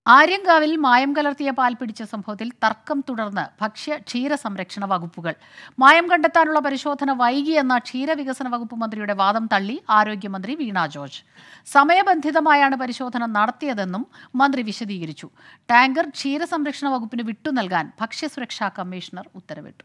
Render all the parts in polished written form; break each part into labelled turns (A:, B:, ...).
A: ആര്യങ്കാവിൽ മായം കലർത്തിയ പാൽ പിടിച്ച സംഭവത്തിൽ തർക്കം തുടർന്ന് ഭക്ഷ്യ ക്ഷീര സംരക്ഷണ വകുപ്പുകൾ. മായം കണ്ടെത്താനുള്ള പരിശോധന വൈകിയെന്ന ക്ഷീരവികസന വകുപ്പ് മന്ത്രിയുടെ വാദം തള്ളി ആരോഗ്യമന്ത്രി വീണ ജോർജ്. സമയബന്ധിതമായാണ് പരിശോധന നടത്തിയതെന്നും മന്ത്രി വിശദീകരിച്ചു. ടാങ്കർ ക്ഷീരസംരക്ഷണ വകുപ്പിന് വിട്ടു നൽകാൻ ഭക്ഷ്യസുരക്ഷാ കമ്മീഷണർ ഉത്തരവിട്ടു.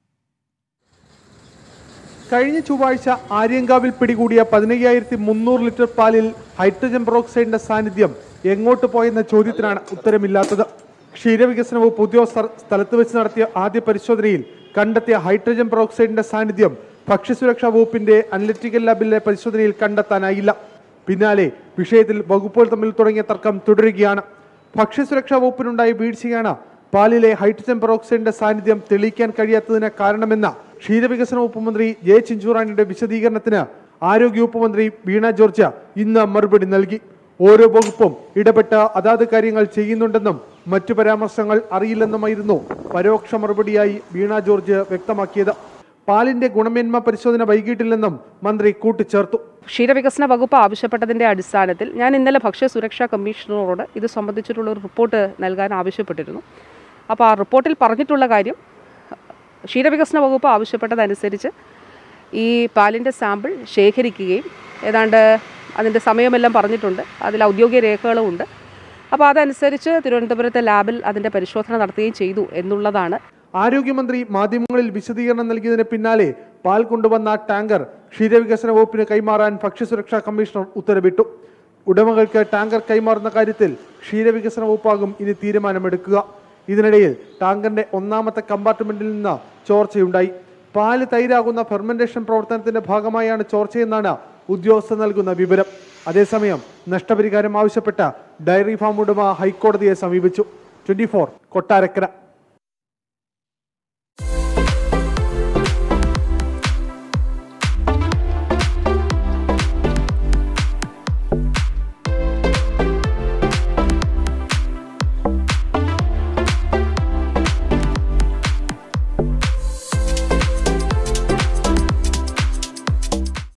B: കഴിഞ്ഞ ചൊവ്വാഴ്ച ആര്യങ്കാവിൽ പിടികൂടിയ 15,300 ലിറ്റർ പാലിൽ ഹൈഡ്രജൻ പെറോക്സൈഡിന്റെ സാന്നിധ്യം എങ്ങോട്ട് പോയെന്ന ചോദ്യത്തിനാണ് ഉത്തരമില്ലാത്തത്. ക്ഷീരവികസന വകുപ്പ് ഉദ്യോഗസ്ഥർ സ്ഥലത്ത് വെച്ച് നടത്തിയ ആദ്യ പരിശോധനയിൽ കണ്ടെത്തിയ ഹൈഡ്രജൻ പെറോക്സൈഡിന്റെ സാന്നിധ്യം ഭക്ഷ്യസുരക്ഷാ വകുപ്പിന്റെ അനലിറ്റിക്കൽ ലാബിലെ പരിശോധനയിൽ കണ്ടെത്താനായില്ല. പിന്നാലെ വിഷയത്തിൽ വകുപ്പുകൾ തമ്മിൽ തുടങ്ങിയ തർക്കം തുടരുകയാണ്. ഭക്ഷ്യസുരക്ഷാ വകുപ്പിനുണ്ടായ വീഴ്ചയാണ് പാലിലെ ഹൈഡ്രജൻ പെറോക്സൈഡിന്റെ സാന്നിധ്യം തെളിയിക്കാൻ കഴിയാത്തതിന് കാരണമെന്ന ക്ഷീരവികസന വകുപ്പ് മന്ത്രി ജെ ചിഞ്ചുറാണിയുടെ വിശദീകരണത്തിന് ആരോഗ്യവകുപ്പ് മന്ത്രി വീണ ജോർജ് ഇന്ന് മറുപടി നൽകി. ഓരോ വകുപ്പും ഇടപെട്ട് അതാത് കാര്യങ്ങൾ ചെയ്യുന്നുണ്ടെന്നും മറ്റു പരാമർശങ്ങൾ അറിയില്ലെന്നുമായിരുന്നു പരോക്ഷ മറുപടിയായി വീണ ജോർജ് വ്യക്തമാക്കിയത്. പാലിന്റെ ഗുണമേന്മ പരിശോധന വൈകിട്ടില്ലെന്നും മന്ത്രി കൂട്ടിച്ചേർത്തു.
C: ക്ഷീരവികസന വകുപ്പ് ആവശ്യപ്പെട്ടതിന്റെ അടിസ്ഥാനത്തിൽ ഞാൻ ഇന്നലെ ഭക്ഷ്യസുരക്ഷാ കമ്മീഷണറോട് ഇത് സംബന്ധിച്ചിട്ടുള്ള ഒരു റിപ്പോർട്ട് നൽകാൻ ആവശ്യപ്പെട്ടിരുന്നു. അപ്പോൾ ആ റിപ്പോർട്ടിൽ പറഞ്ഞിട്ടുള്ള കാര്യം, ക്ഷീരവികസന വകുപ്പ് ആവശ്യപ്പെട്ടതനുസരിച്ച് ഈ പാലിൻ്റെ സാമ്പിൾ ശേഖരിക്കുകയും ഏതാണ്ട് അതിൻ്റെ സമയമെല്ലാം പറഞ്ഞിട്ടുണ്ട്, അതിൽ ഔദ്യോഗിക രേഖകളും ഉണ്ട്. അപ്പോൾ അതനുസരിച്ച് തിരുവനന്തപുരത്തെ ലാബിൽ അതിൻ്റെ പരിശോധന നടത്തുകയും ചെയ്തു എന്നുള്ളതാണ്.
B: ആരോഗ്യമന്ത്രി മാധ്യമങ്ങളിൽ വിശദീകരണം നൽകിയതിന് പിന്നാലെ പാൽ കൊണ്ടുവന്ന ടാങ്കർ ക്ഷീരവികസന വകുപ്പിന് കൈമാറാൻ ഭക്ഷ്യസുരക്ഷാ കമ്മീഷണർ ഉത്തരവിട്ടു. ഉടമകൾക്ക് ടാങ്കർ കൈമാറുന്ന കാര്യത്തിൽ ക്ഷീരവികസന വകുപ്പാകും ഇനി തീരുമാനമെടുക്കുക. ഇതിനിടയിൽ ടാങ്കറിന്റെ ഒന്നാമത്തെ കമ്പാർട്ട്മെന്റിൽ നിന്ന് ചോർച്ചയുണ്ടായി. പാല് തൈരാകുന്ന ഫെർമെന്റേഷൻ പ്രവർത്തനത്തിന്റെ ഭാഗമായാണ് ചോർച്ചയെന്നാണ് ഉദ്യോഗസ്ഥർ നൽകുന്ന വിവരം. അതേസമയം നഷ്ടപരിഹാരം ആവശ്യപ്പെട്ട ഡയറി ഫാം ഉടമ ഹൈക്കോടതിയെ സമീപിച്ചു. 24 കൊട്ടാരക്കര.